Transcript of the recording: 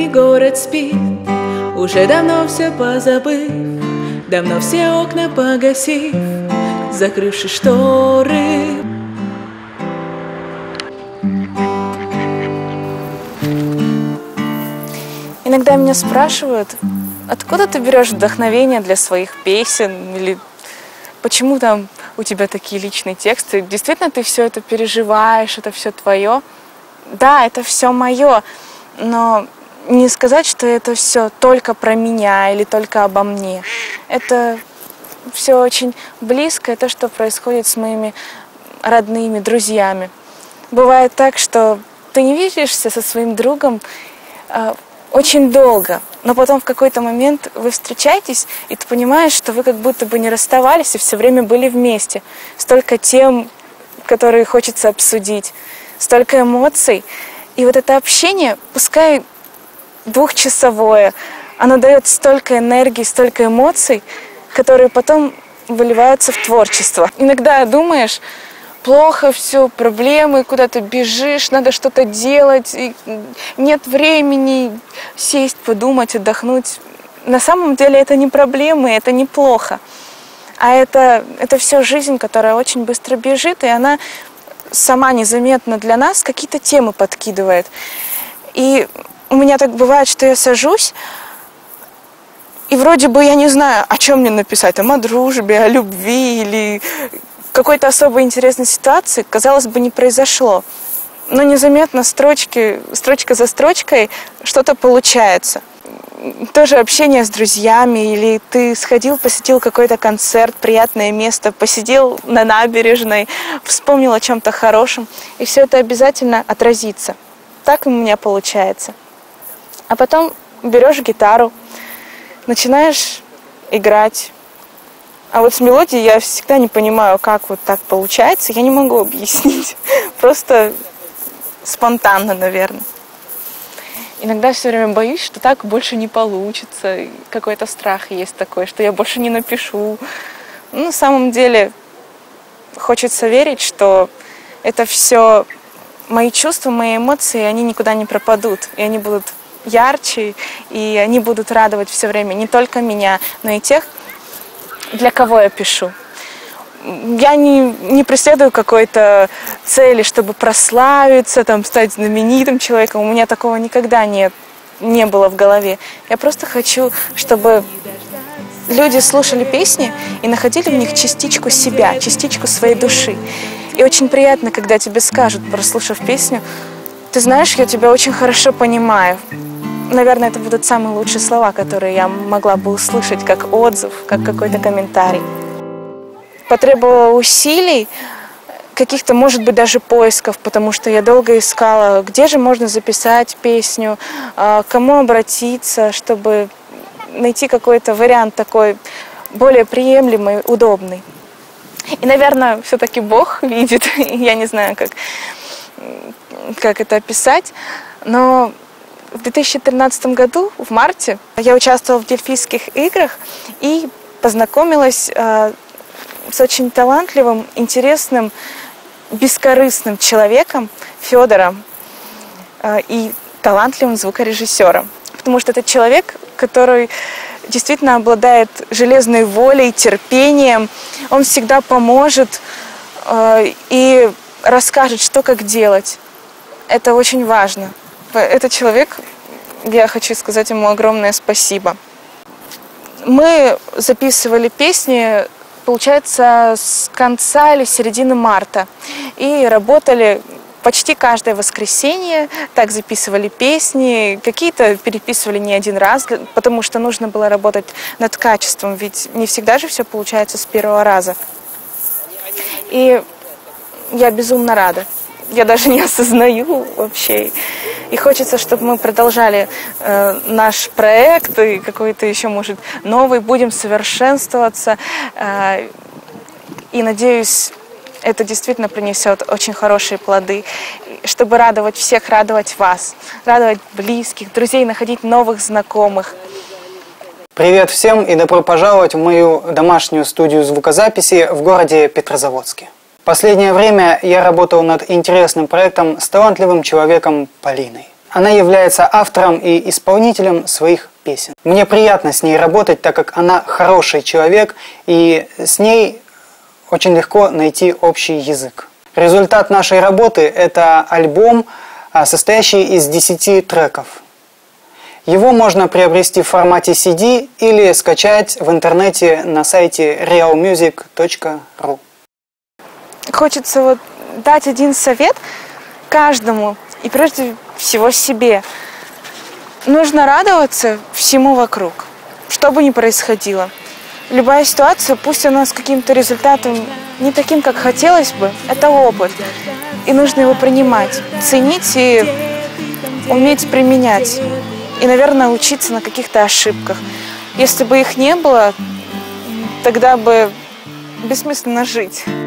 Бедный город спит, уже давно все позабыв, давно все окна погасив, закрывши шторы. Иногда меня спрашивают, откуда ты берешь вдохновение для своих песен, или почему там у тебя такие личные тексты. Действительно, ты все это переживаешь, это все твое. Да, это все мое, но не сказать, что это все только про меня или только обо мне. Это все очень близко, это что происходит с моими родными, друзьями. Бывает так, что ты не видишься со своим другом очень долго, но потом в какой-то момент вы встречаетесь, и ты понимаешь, что вы как будто бы не расставались и все время были вместе. Столько тем, которые хочется обсудить, столько эмоций. И вот это общение, пускай двухчасовое, оно дает столько энергии, столько эмоций, которые потом выливаются в творчество. Иногда думаешь, плохо все, проблемы, куда-то бежишь, надо что-то делать, и нет времени сесть, подумать, отдохнуть. На самом деле это не проблемы, это не плохо. А это все жизнь, которая очень быстро бежит, и она сама незаметно для нас какие-то темы подкидывает. И у меня так бывает, что я сажусь, и вроде бы я не знаю, о чем мне написать, там, о дружбе, о любви или какой-то особо интересной ситуации, казалось бы, не произошло. Но незаметно строчка за строчкой что-то получается. Тоже общение с друзьями, или ты сходил, посетил какой-то концерт, приятное место, посидел на набережной, вспомнил о чем-то хорошем, и все это обязательно отразится. Так у меня получается. А потом берешь гитару, начинаешь играть. А вот с мелодией я всегда не понимаю, как вот так получается. Я не могу объяснить. Просто спонтанно, наверное. Иногда все время боюсь, что так больше не получится. Какой-то страх есть такой, что я больше не напишу. Ну, на самом деле, хочется верить, что это все мои чувства, мои эмоции, они никуда не пропадут. И они будут ярче, и они будут радовать все время не только меня, но и тех, для кого я пишу. Я не преследую какой-то цели, чтобы прославиться, там, стать знаменитым человеком. У меня такого никогда не было в голове. Я просто хочу, чтобы люди слушали песни и находили в них частичку себя, частичку своей души. И очень приятно, когда тебе скажут, прослушав песню, ты знаешь, я тебя очень хорошо понимаю. Наверное, это будут самые лучшие слова, которые я могла бы услышать, как отзыв, как какой-то комментарий. Потребовало усилий, каких-то, может быть, даже поисков, потому что я долго искала, где же можно записать песню, к кому обратиться, чтобы найти какой-то вариант такой более приемлемый, удобный. И, наверное, все-таки Бог видит, я не знаю, как это описать, но в 2013 году, в марте, я участвовала в Дельфийских играх и познакомилась с очень талантливым, интересным, бескорыстным человеком Федором и талантливым звукорежиссером. Потому что это человек, который действительно обладает железной волей, терпением. Он всегда поможет и расскажет, что как делать. Это очень важно. Этот человек, я хочу сказать ему огромное спасибо. Мы записывали песни, получается, с конца или середины марта. И работали почти каждое воскресенье, так записывали песни. Какие-то переписывали не один раз, потому что нужно было работать над качеством, ведь не всегда же все получается с первого раза. И я безумно рада. Я даже не осознаю вообще. И хочется, чтобы мы продолжали наш проект и какой-то еще, может, новый, будем совершенствоваться. И надеюсь, это действительно принесет очень хорошие плоды, чтобы радовать всех, радовать вас, радовать близких, друзей, находить новых знакомых. Привет всем и добро пожаловать в мою домашнюю студию звукозаписи в городе Петрозаводске. В последнее время я работал над интересным проектом с талантливым человеком Полиной. Она является автором и исполнителем своих песен. Мне приятно с ней работать, так как она хороший человек, и с ней очень легко найти общий язык. Результат нашей работы – это альбом, состоящий из 10 треков. Его можно приобрести в формате CD или скачать в интернете на сайте realmusic.ru. Хочется вот дать один совет каждому, и прежде всего себе. Нужно радоваться всему вокруг, что бы ни происходило. Любая ситуация, пусть она с каким-то результатом не таким, как хотелось бы, это опыт. И нужно его принимать, ценить и уметь применять. И, наверное, учиться на каких-то ошибках. Если бы их не было, тогда бы бессмысленно жить.